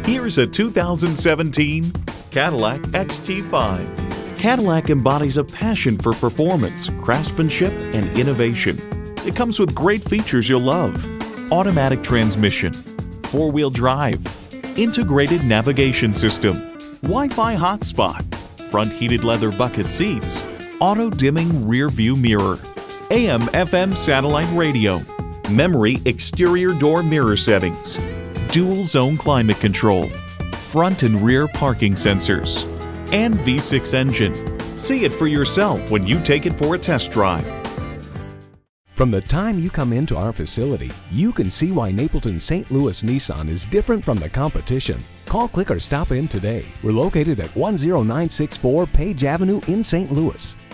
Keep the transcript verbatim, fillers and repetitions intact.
Here's a two thousand seventeen Cadillac X T five. Cadillac embodies a passion for performance, craftsmanship, and innovation. It comes with great features you'll love: automatic transmission, four-wheel drive, integrated navigation system, Wi-Fi hotspot, front heated leather bucket seats, auto-dimming rear view mirror, A M F M satellite radio, memory exterior door mirror settings, dual zone climate control, front and rear parking sensors, and V six engine. See it for yourself when you take it for a test drive. From the time you come into our facility, you can see why Napleton Saint Louis Nissan is different from the competition. Call, click, or stop in today. We're located at one zero nine six four Page Avenue in Saint Louis.